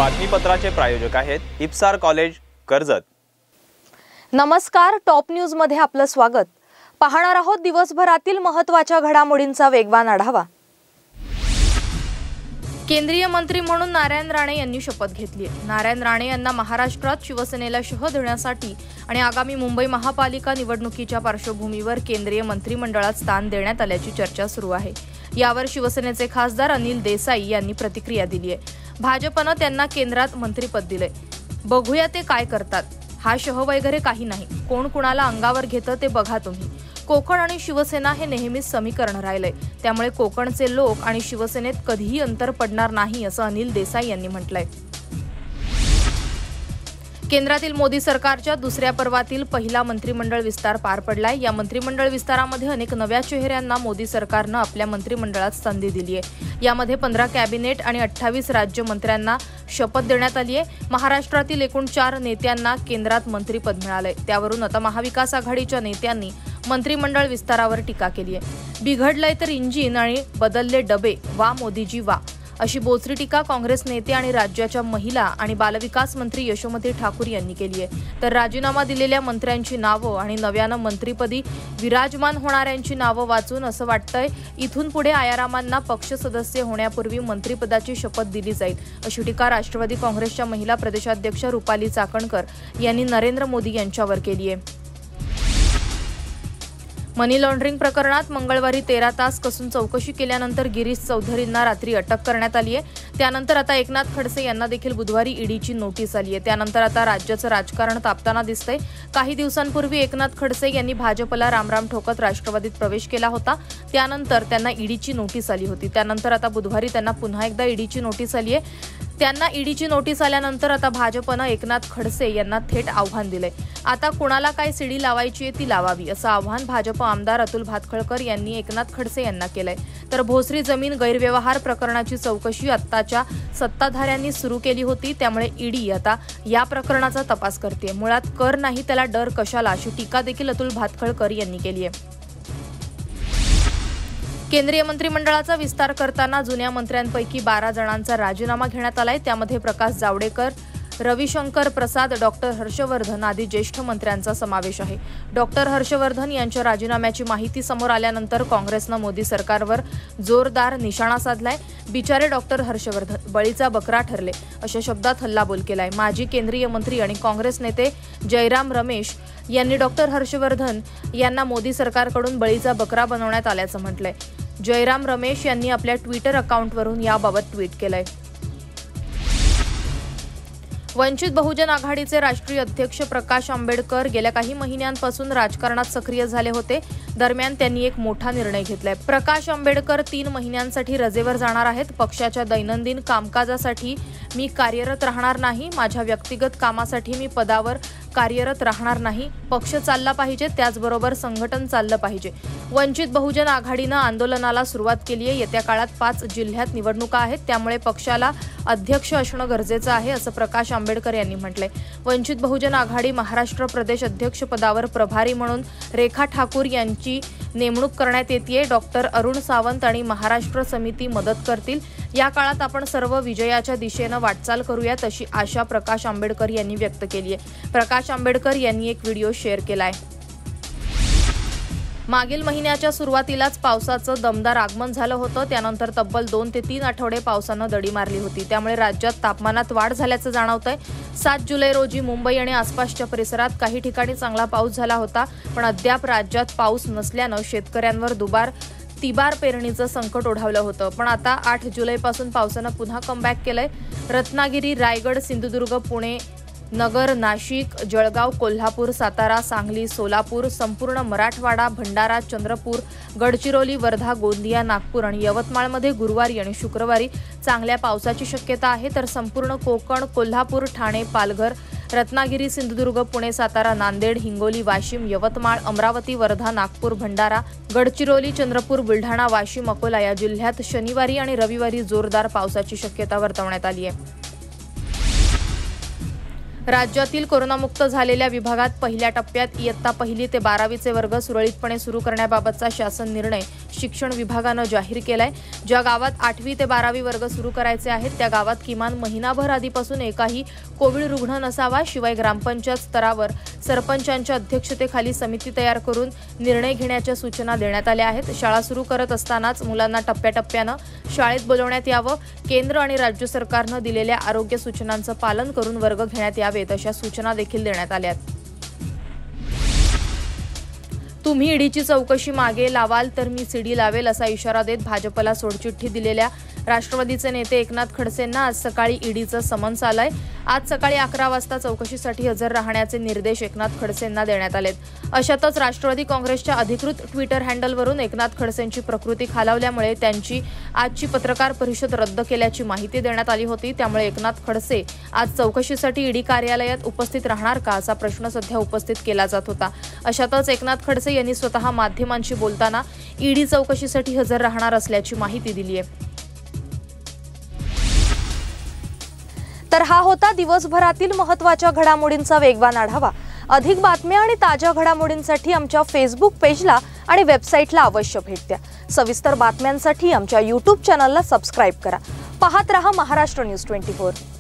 बातमीपत्राचे प्रायोजक आहेत इप्सार कॉलेज कर्जत। नमस्कार, टॉप न्यूज मध्ये आपलं स्वागत। पाहणार आहोत दिवसभरातील महत्त्वाच्या घडामोडींचा वेगवान आढावा। केंद्रीय मंत्री म्हणून नारायण राणे यांनी शपथ घेतली आहे। नारायण राणे यांना महाराष्ट्रात शिवसेनेला शह देण्यासाठी आणि आगामी मुंबई महापालिका निवडणुकीच्या पार्श्वभूमीवर केंद्रीय मंत्रिमंडळात स्थान देण्यात आल्याची चर्चा सुरू आहे। यावर शिवसेनेचे खासदार अनिल देसाई यांनी प्रतिक्रिया दिली आहे। भाजपनं त्यांना केंद्रात मंत्रिपद दिले, बघूया ते काय करतात। हा शह वगैरे काही नाही, कोण कुणाला अंगावर घेतं ते बघा तुम्ही। कोकण आणि शिवसेना हे नेहमीच समीकरण राहिलंय, त्यामुळे कोकणचे लोक आणि शिवसेनेत कधीही अंतर पडणार नाही असं अनिल देसाई यांनी म्हटलंय। केंद्रातील मोदी सरकारच्या दुसऱ्या पर्वातील पहिला मंत्रिमंडळ विस्तार पार पडलाय। या मंत्रिमंडळ विस्तारामध्ये अनेक नव्या चेहऱ्यांना मोदी सरकारनं आपल्या मंत्रिमंडळात संधी दिली आहे। यामध्ये 15 कॅबिनेट आणि 28 राज्यमंत्र्यांना शपथ देण्यात आली आहे। महाराष्ट्रातील एकूण 4 नेत्यांना केंद्रात मंत्रिपद मिळालंय। त्यावरून आता महाविकास आघाडीच्या नेत्यांनी मंत्रिमंडळ विस्तारावर टीका केली आहे। बिघडलंय तर इंजिन आणि बदलले डबे, वा मोदीजी वा, अशी बोचरी टीका काँग्रेस नेते आणि राज्याच्या महिला आणि बालविकास मंत्री यशोमती ठाकूर यांनी केली आहे। तर राजीनामा दिलेल्या मंत्र्यांची नावं आणि नव्यानं मंत्रिपदी विराजमान होणाऱ्यांची नावं वाचून असं वाटतंय इथून पुढे आयारामांना पक्ष सदस्य होण्यापूर्वी मंत्रिपदाची शपथ दिली जाईल, अशी टीका राष्ट्रवादी काँग्रेसच्या महिला प्रदेशाध्यक्ष रुपाली चाकणकर यांनी नरेंद्र मोदी यांच्यावर केली आहे। मनी लॉन्ड्रिंग प्रकरणात मंगळवारी 13 तास कसून चौकशी केल्यानंतर गिरीश चौधरींना रात्री अटक करण्यात आली आहे। त्यानंतर आता एकनाथ खडसे यांना देखील बुधवारी ईडीची नोटीस आली आहे। त्यानंतर आता राज्याचं राजकारण तापताना दिसतंय। काही दिवसांपूर्वी एकनाथ खडसे यांनी भाजपला रामराम ठोकत राष्ट्रवादीत प्रवेश केला होता। त्यानंतर त्यांना ईडीची नोटीस आली होती। त्यानंतर आता बुधवारी त्यांना पुन्हा एकदा ईडीची नोटीस आली आहे। त्यांना ईडीची नोटीस आल्यानंतर आता भाजपनं एकनाथ खडसे यांना थेट आव्हान दिलंय। आता कुणाला काय सीडी लावायची आहे ती लावावी, असं आव्हान भाजप आमदार अतुल भातखळकर यांनी एकनाथ खडसे यांना केलंय। तर भोसरी जमीन गैरव्यवहार प्रकरणाची चौकशी आत्ताच्या सत्ताधाऱ्यांनी सुरू केली होती, त्यामुळे ईडी आता या प्रकरणाचा तपास करते। मुळात कर नाही त्याला डर कशाला, अशी टीका देखील अतुल भातखळकर यांनी केली आहे। केंद्रीय मंत्रिमंडळाचा विस्तार करताना जुन्या मंत्र्यांपैकी 12 जणांचा राजीनामा घेण्यात आलाय। त्यामध्ये प्रकाश जावडेकर, रविशंकर प्रसाद, डॉक्टर हर्षवर्धन आदी ज्येष्ठ मंत्र्यांचा समावेश आहे। डॉक्टर हर्षवर्धन यांच्या राजीनाम्याची माहिती समोर आल्यानंतर काँग्रेसनं मोदी सरकारवर जोरदार निशाणा साधलाय। बिचारे डॉक्टर हर्षवर्धन बळीचा बकरा ठरले, अशा शब्दात हल्लाबोल केलाय। माजी केंद्रीय मंत्री आणि काँग्रेस नेते जयराम रमेश यांनी डॉक्टर हर्षवर्धन यांना मोदी सरकारकडून बळीचा बकरा बनवण्यात आल्याचं म्हटलंय। जयराम रमेश यांनी आपल्या ट्विटर अकाउंटवरून याबाबत ट्विट केलंय। वंचित बहुजन आघाडीचे राष्ट्रीय अध्यक्ष प्रकाश आंबेडकर गेल्या काही महिन्यांपासून राजकारणात सक्रिय झाले होते। दरम्यान त्यांनी एक मोठा निर्णय घेतलाय। प्रकाश आंबेडकर 3 महिन्यांसाठी रजेवर जाणार आहेत। पक्षाच्या दैनंदिन कामकाजासाठी मी कार्यरत राहणार नाही, माझ्या व्यक्तिगत कामासाठी मी पदावर कार्यरत राहणार नाही। पक्ष चालला पाहिजे, त्याचबरोबर संघटन चाललं पाहिजे। वंचित बहुजन आघाडीनं आंदोलनाला सुरुवात केली आहे। येत्या काळात 5 जिल्ह्यात निवडणुका आहेत, त्यामुळे पक्षाला अध्यक्ष असणं गरजेचं आहे, असं प्रकाश आंबेडकर यांनी म्हटलंय। वंचित बहुजन आघाडी महाराष्ट्र प्रदेश अध्यक्ष पदावर प्रभारी म्हणून रेखा ठाकूर यांची नेमणूक करण्यात येते। डॉक्टर अरुण सावंत आणि महाराष्ट्र समिती मदत करतील। या काळात आपण सर्व विजयाच्या दिशेनं वाटचाल करूयात, अशी आशा प्रकाश आंबेडकर यांनी व्यक्त केली आहे। प्रकाश आंबेडकर यांनी एक व्हिडिओ शेअर केलाय। मागील महिन्याच्या सुरुवातीलाच पावसाचं दमदार आगमन झालं होतं। त्यानंतर तब्बल 2 ते 3 आठवडे पावसानं दडी मारली होती, त्यामुळे राज्यात तापमानात वाढ झाल्याचं जाणवतंय। 7 जुलै रोजी मुंबई आणि आसपासच्या परिसरात काही ठिकाणी चांगला पाऊस झाला होता, पण अद्याप राज्यात पाऊस नसल्यानं शेतकऱ्यांवर तिबार पेरणीचं संकट ओढावलं होतं। पण आता 8 जुलैपासून पावसानं पुन्हा कमबॅक केलंय। रत्नागिरी, रायगड, सिंधुदुर्ग, पुणे, नगर, नाशिक, जळगाव, कोल्हापूर, सातारा, सांगली, सोलापूर, संपूर्ण मराठवाडा, भंडारा, चंद्रपूर, गडचिरोली, वर्धा, गोंदिया, नागपूर आणि यवतमाळमध्ये गुरुवारी आणि शुक्रवारी चांगल्या पावसाची शक्यता आहे। तर संपूर्ण कोकण, कोल्हापूर, ठाणे, पालघर, रत्नागिरी, सिंधुदुर्ग, पुणे, सातारा, नांदेड, हिंगोली, वाशिम, यवतमाळ, अमरावती, वर्धा, नागपूर, भंडारा, गडचिरोली, चंद्रपूर, बुलढाणा, वाशिम, अकोला या जिल्ह्यात शनिवारी आणि रविवारी जोरदार पावसाची शक्यता वर्तवण्यात आली आहे। राज्यातील कोरोनामुक्त झालेल्या विभागात पहिल्या टप्प्यात इयत्ता 1ली ते 12वीचे वर्ग सुरळीतपणे सुरू करण्याबाबतचा शासन निर्णय शिक्षण विभागानं जाहीर केलाय। ज्या गावात 8वी ते 12वी वर्ग सुरू करायचे आहेत त्या गावात किमान महिनाभर आधीपासून एकाही कोविड रुग्ण नसावा। शिवाय ग्रामपंचायत स्तरावर सरपंचांच्या अध्यक्षतेखाली समिती तयार करून निर्णय घेण्याच्या सूचना देण्यात आल्या आहेत। शाळा सुरू करत असतानाच मुलांना टप्प्याटप्प्यानं शाळेत बोलवण्यात यावं। केंद्र आणि राज्य सरकारनं दिलेल्या आरोग्य सूचनांचं पालन करून वर्ग घेण्यात यावेत अशा सूचना देखील देण्यात आल्या आहेत। तुम्ही ईडीची चौकशी मागे लावाल तर मी सीडी लावेल असा इशारा देत भाजपला सोडचिठ्ठी दिलेल्या राष्ट्रवादीचे नेते एकनाथ खडसेंना आज सकाळी ईडीचं समन्स आलंय। आज सकाळी 11 वाजता चौकशीसाठी हजर राहण्याचे निर्देश एकनाथ खडसेंना देण्यात आलेत। अशातच राष्ट्रवादी काँग्रेसच्या अधिकृत ट्विटर हँडलवरून एकनाथ खडसेंची प्रकृती खालावल्यामुळे त्यांची आजची पत्रकार परिषद रद्द केल्याची माहिती देण्यात आली होती। त्यामुळे एकनाथ खडसे आज चौकशीसाठी ईडी कार्यालयात उपस्थित राहणार का असा प्रश्न सध्या उपस्थित केला जात होता। अशातच एकनाथ खडसे यांनी स्वतः माध्यमांशी बोलताना ईडी चौकशीसाठी हजर राहणार असल्याची माहिती दिली आहे। तर हा होता दिवसभरातील महत्त्वाच्या घडामोडींचा वेगवान आढावा। अधिक बातम्या आणि ताज्या घडामोडींसाठी आमच्या फेसबुक पेजला आणि वेबसाईटला अवश्य भेट द्या। सविस्तर बातम्यांसाठी आमच्या YouTube चॅनलला सबस्क्राइब करा। पाहत रहा महाराष्ट्र न्यूज 24।